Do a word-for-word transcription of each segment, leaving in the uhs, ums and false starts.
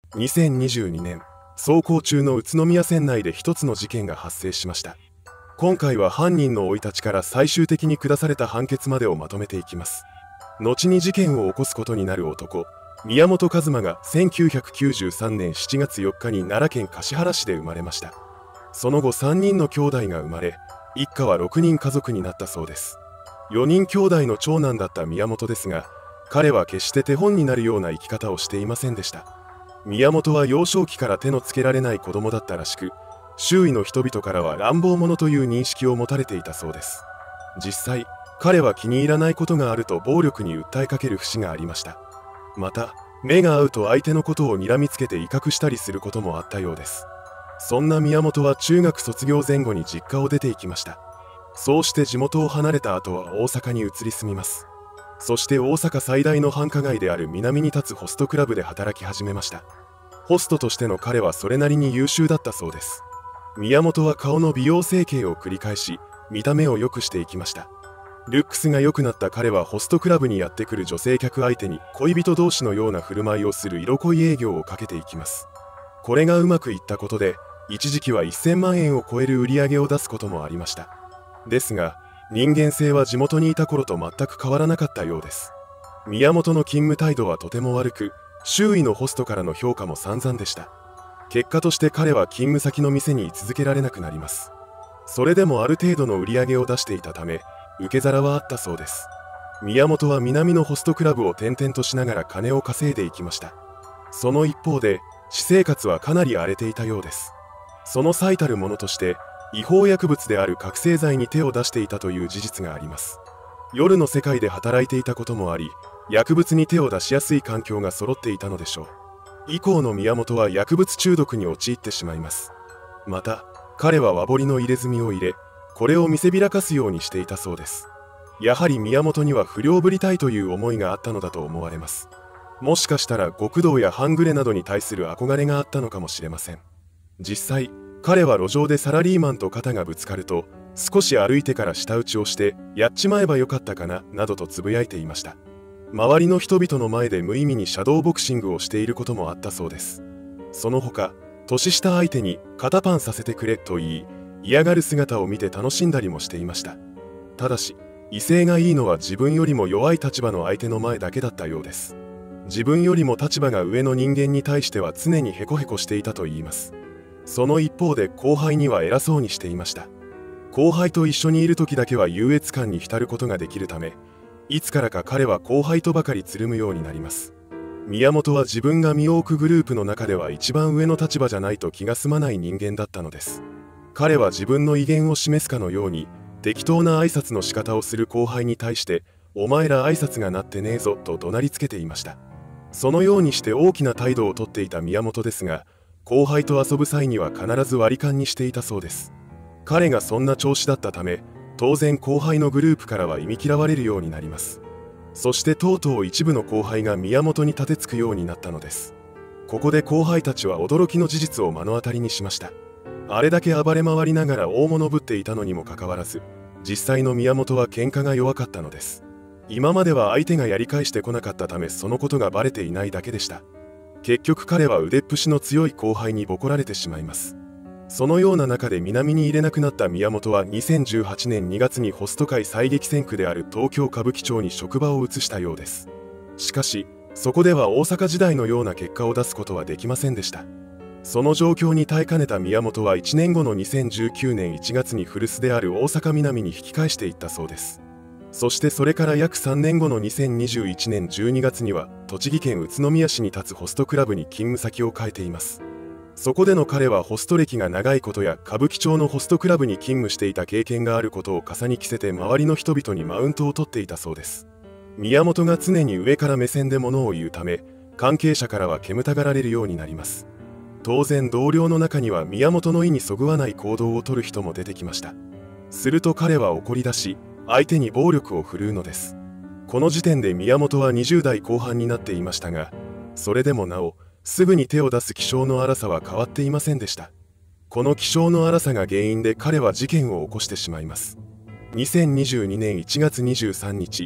にせんにじゅうにねん、走行中の宇都宮線内で一つの事件が発生しました。今回は犯人の生い立ちから最終的に下された判決までをまとめていきます。後に事件を起こすことになる男、宮本一馬がせんきゅうひゃくきゅうじゅうさんねんしちがつよっかに奈良県橿原市で生まれました。その後さんにんの兄弟が生まれ、一家はろくにん家族になったそうです。よにん兄弟の長男だった宮本ですが、彼は決して手本になるような生き方をしていませんでした。宮本は幼少期から手のつけられない子供だったらしく、周囲の人々からは乱暴者という認識を持たれていたそうです。実際、彼は気に入らないことがあると暴力に訴えかける節がありました。また、目が合うと相手のことを睨みつけて威嚇したりすることもあったようです。そんな宮本は中学卒業前後に実家を出て行きました。そうして地元を離れた後は大阪に移り住みます。そして大阪最大の繁華街である南に立つホストクラブで働き始めました。ホストとしての彼はそれなりに優秀だったそうです。宮本は顔の美容整形を繰り返し、見た目を良くしていきました。ルックスが良くなった彼はホストクラブにやってくる女性客相手に恋人同士のような振る舞いをする色恋営業をかけていきます。これがうまくいったことで、一時期はせんまんえんを超える売り上げを出すこともありました。ですが、人間性は地元にいた頃と全く変わらなかったようです。宮本の勤務態度はとても悪く、周囲のホストからの評価も散々でした。結果として彼は勤務先の店に居続けられなくなります。それでもある程度の売り上げを出していたため、受け皿はあったそうです。宮本は南のホストクラブを転々としながら金を稼いでいきました。その一方で、私生活はかなり荒れていたようです。その最たるものとして、違法薬物である覚醒剤に手を出していたという事実があります。夜の世界で働いていたこともあり、薬物に手を出しやすい環境が揃っていたのでしょう。以降の宮本は薬物中毒に陥ってしまいます。また、彼は和彫りの入れ墨を入れ、これを見せびらかすようにしていたそうです。やはり宮本には不良ぶりたいという思いがあったのだと思われます。もしかしたら極道や半グレなどに対する憧れがあったのかもしれません。実際、彼は路上でサラリーマンと肩がぶつかると、少し歩いてから舌打ちをして、やっちまえばよかったかな、などとつぶやいていました。周りの人々の前で無意味にシャドーボクシングをしていることもあったそうです。その他、年下相手に肩パンさせてくれと言い、嫌がる姿を見て楽しんだりもしていました。ただし、威勢がいいのは自分よりも弱い立場の相手の前だけだったようです。自分よりも立場が上の人間に対しては常にヘコヘコしていたといいます。その一方で後輩には偉そうにしていました。後輩と一緒にいる時だけは優越感に浸ることができるため、いつからか彼は後輩とばかりつるむようになります。宮本は自分が身を置くグループの中では一番上の立場じゃないと気が済まない人間だったのです。彼は自分の威厳を示すかのように、適当な挨拶の仕方をする後輩に対して、お前ら挨拶がなってねえぞと怒鳴りつけていました。そのようにして大きな態度をとっていた宮本ですが、後輩と遊ぶ際には必ず割り勘にしていたそうです。彼がそんな調子だったため、当然後輩のグループからは忌み嫌われるようになります。そしてとうとう一部の後輩が宮本に立てつくようになったのです。ここで後輩たちは驚きの事実を目の当たりにしました。あれだけ暴れ回りながら大物ぶっていたのにもかかわらず、実際の宮本は喧嘩が弱かったのです。今までは相手がやり返してこなかったためそのことがバレていないだけでした。結局彼は腕っぷしの強い後輩にボコられてしまいます。そのような中で南に入れなくなった宮本はにせんじゅうはちねんにがつにホスト界最激戦区である東京歌舞伎町に職場を移したようです。しかし、そこでは大阪時代のような結果を出すことはできませんでした。その状況に耐えかねた宮本はいちねんごのにせんじゅうきゅうねんいちがつに古巣である大阪南に引き返していったそうです。そしてそれから約さんねんごのにせんにじゅういちねんじゅうにがつには栃木県宇都宮市に立つホストクラブに勤務先を変えています。そこでの彼はホスト歴が長いことや歌舞伎町のホストクラブに勤務していた経験があることを重に着せて周りの人々にマウントを取っていたそうです。宮本が常に上から目線で物を言うため、関係者からは煙たがられるようになります。当然同僚の中には宮本の意にそぐわない行動をとる人も出てきました。すると彼は怒り出し、相手に暴力を振るうのです。この時点で宮本はにじゅうだいこう半になっていましたが、それでもなお、すぐに手を出す気性の荒さは変わっていませんでした。この気性の荒さが原因で彼は事件を起こしてしまいます。にせんにじゅうにねんいちがつにじゅうさんにち、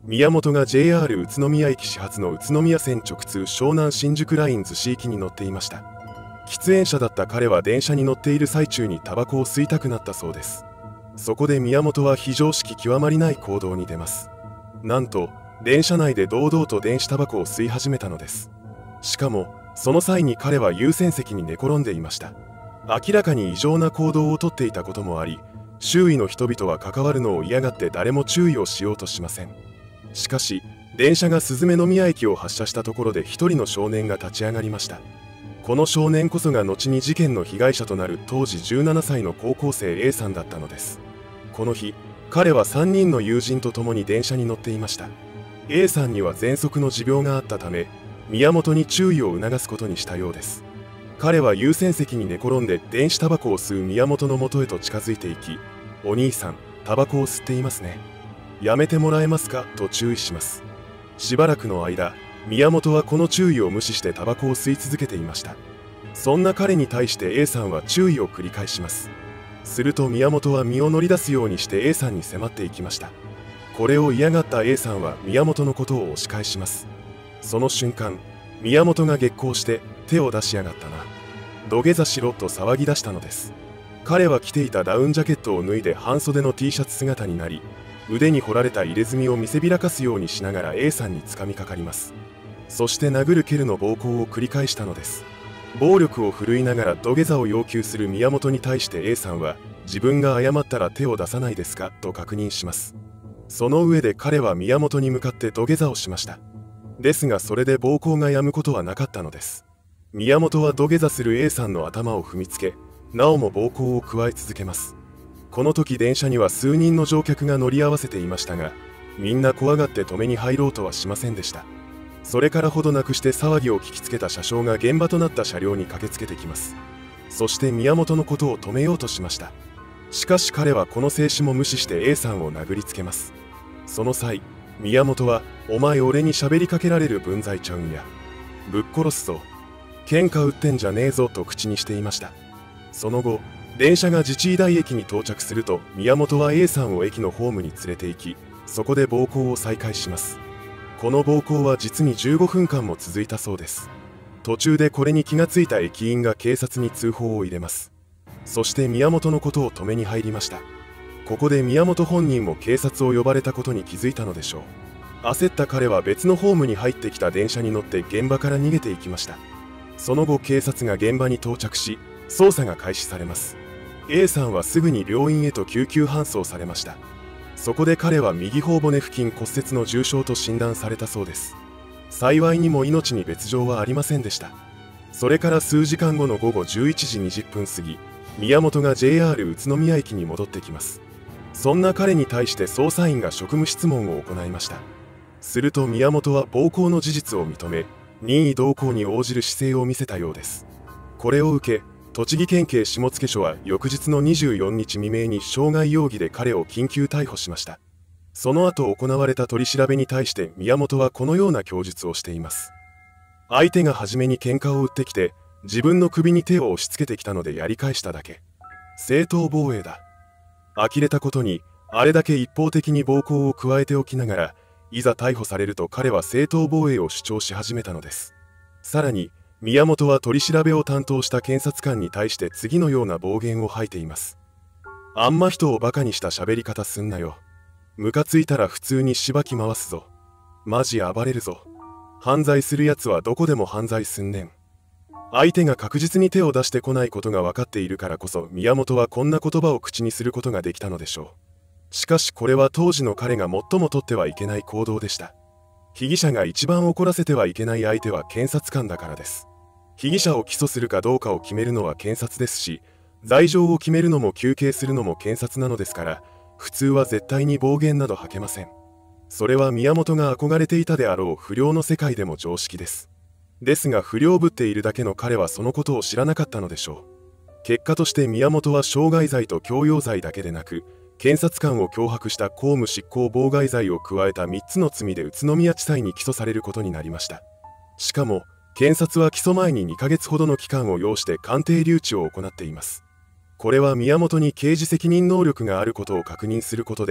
宮本が ジェイアール 宇都宮駅始発の宇都宮線直通湘南新宿ライン逗子行きに乗っていました。喫煙者だった彼は電車に乗っている最中にタバコを吸いたくなったそうです。そこで宮本は非常識極まりない行動に出ます。なんと電車内で堂々と電子タバコを吸い始めたのです。しかもその際に彼は優先席に寝転んでいました。明らかに異常な行動をとっていたこともあり、周囲の人々は関わるのを嫌がって誰も注意をしようとしません。しかし電車が鈴宮宮駅を発車したところで一人の少年が立ち上がりました。この少年こそが後に事件の被害者となる当時じゅうななさいの高校生 A さんだったのです。この日彼はさんにんの友人と共に電車に乗っていました。 A さんには喘息の持病があったため宮本に注意を促すことにしたようです。彼は優先席に寝転んで電子タバコを吸う宮本のもとへと近づいていき、お兄さんタバコを吸っていますね、やめてもらえますかと注意します。しばらくの間宮本はこの注意を無視してタバコを吸い続けていました。そんな彼に対して A さんは注意を繰り返します。すると宮本は身を乗り出すようにして A さんに迫っていきました。これを嫌がった A さんは宮本のことを押し返します。その瞬間宮本が激高して手を出しやがったな、土下座しろと騒ぎ出したのです。彼は着ていたダウンジャケットを脱いで半袖の T シャツ姿になり、腕に彫られた入れ墨を見せびらかすようにしながら A さんに掴みかかります。そして殴る蹴るの暴行を繰り返したのです。暴力を振るいながら土下座を要求する宮本に対して A さんは自分が謝ったら手を出さないですかと確認します。その上で彼は宮本に向かって土下座をしました。ですがそれで暴行が止むことはなかったのです。宮本は土下座する A さんの頭を踏みつけ、なおも暴行を加え続けます。この時電車には数人の乗客が乗り合わせていましたが、みんな怖がって止めに入ろうとはしませんでした。それからほどなくして騒ぎを聞きつけた車掌が現場となった車両に駆けつけてきます。そして宮本のことを止めようとしました。しかし彼はこの制止も無視して A さんを殴りつけます。その際宮本は「お前俺に喋りかけられる分際ちゃうんや、ぶっ殺すぞ、喧嘩売ってんじゃねえぞ」と口にしていました。その後電車が自治医大駅に到着すると宮本は A さんを駅のホームに連れて行き、そこで暴行を再開します。この暴行は実にじゅうごふんかんも続いたそうです。途中でこれに気がついた駅員が警察に通報を入れます。そして宮本のことを止めに入りました。ここで宮本本人も警察を呼ばれたことに気づいたのでしょう。焦った彼は別のホームに入ってきた電車に乗って現場から逃げていきました。その後警察が現場に到着し捜査が開始されます。 A さんはすぐに病院へと救急搬送されました。そこで彼は右頬骨付近骨折の重傷と診断されたそうです。幸いにも命に別状はありませんでした。それから数時間後のごごじゅういちじにじゅっぷん過ぎ、宮本が ジェイアール 宇都宮駅に戻ってきます。そんな彼に対して捜査員が職務質問を行いました。すると宮本は暴行の事実を認め、任意同行に応じる姿勢を見せたようです。これを受け栃木県警下野署は翌日のにじゅうよっか未明に傷害容疑で彼を緊急逮捕しました。その後行われた取り調べに対して宮本はこのような供述をしています。相手が初めに喧嘩を売ってきて自分の首に手を押し付けてきたのでやり返しただけ。正当防衛だ。呆れたことにあれだけ一方的に暴行を加えておきながら、いざ逮捕されると彼は正当防衛を主張し始めたのです。さらに宮本は取り調べを担当した検察官に対して次のような暴言を吐いています。あんま人をバカにした喋り方すんなよ。ムカついたら普通にしばき回すぞ。マジ暴れるぞ。犯罪するやつはどこでも犯罪すんねん。相手が確実に手を出してこないことが分かっているからこそ宮本はこんな言葉を口にすることができたのでしょう。しかしこれは当時の彼が最も取ってはいけない行動でした。被疑者が一番怒らせてはいけない相手は検察官だからです。被疑者を起訴するかどうかを決めるのは検察ですし、罪状を決めるのも求刑するのも検察なのですから、普通は絶対に暴言など吐けません。それは宮本が憧れていたであろう不良の世界でも常識です。ですが不良ぶっているだけの彼はそのことを知らなかったのでしょう。結果として宮本は傷害罪と強要罪だけでなく、検察官を脅迫した公務執行妨害罪を加えたみっつの罪で宇都宮地裁に起訴されることになりました。しかも検察は起訴前ににかげつほどの期間を要して鑑定留置を行っています。これは宮本に刑事責任能力があることを確認することで、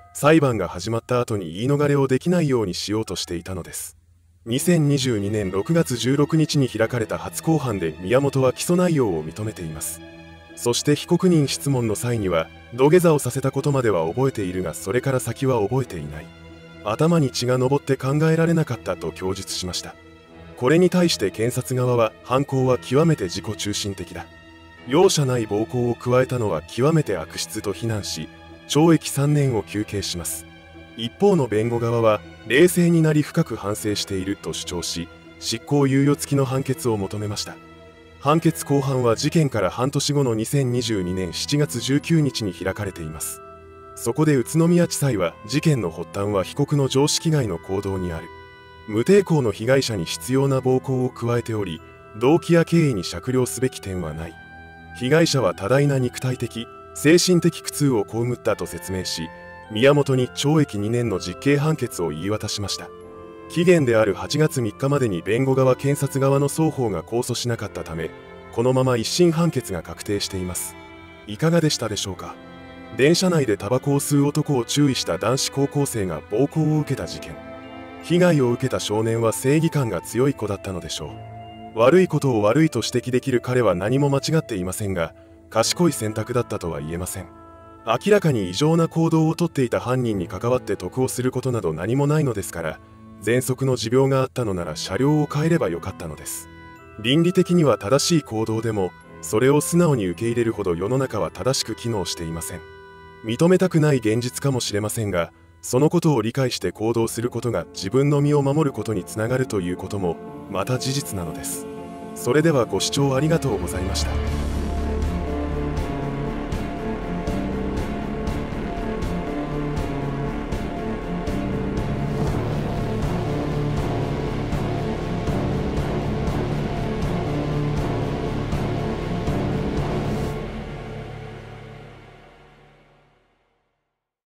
裁判が始まった後に言い逃れをできないようにしようとしていたのです。にせんにじゅうにねんろくがつじゅうろくにちに開かれた初公判で宮本は起訴内容を認めています。そして被告人質問の際には土下座をさせたことまでは覚えているが、それから先は覚えていない、頭に血が上って考えられなかったと供述しました。これに対して検察側は、犯行は極めて自己中心的だ、容赦ない暴行を加えたのは極めて悪質と非難し、ちょうえきさんねんを求刑します。一方の弁護側は、冷静になり深く反省していると主張し、執行猶予付きの判決を求めました。判決公判は事件から半年後のにせんにじゅうにねんしちがつじゅうくにちに開かれています。そこで宇都宮地裁は、事件の発端は被告の常識外の行動にある、無抵抗の被害者に執拗な暴行を加えており、動機や経緯に酌量すべき点はない、被害者は多大な肉体的・精神的苦痛を被ったと説明し、宮本にちょうえきにねんの実刑判決を言い渡しました。期限であるはちがつみっかまでに弁護側検察側の双方が控訴しなかったため、このまま一審判決が確定しています。いかがでしたでしょうか。電車内でタバコを吸う男を注意した男子高校生が暴行を受けた事件。被害を受けた少年は正義感が強い子だったのでしょう。悪いことを悪いと指摘できる彼は何も間違っていませんが、賢い選択だったとは言えません。明らかに異常な行動をとっていた犯人に関わって得をすることなど何もないのですから、喘息の持病があったのなら車両を変えればよかったのです。倫理的には正しい行動でも、それを素直に受け入れるほど世の中は正しく機能していません。認めたくない現実かもしれませんが、そのことを理解して行動することが自分の身を守ることにつながるということもまた事実なのです。それではご視聴ありがとうございました。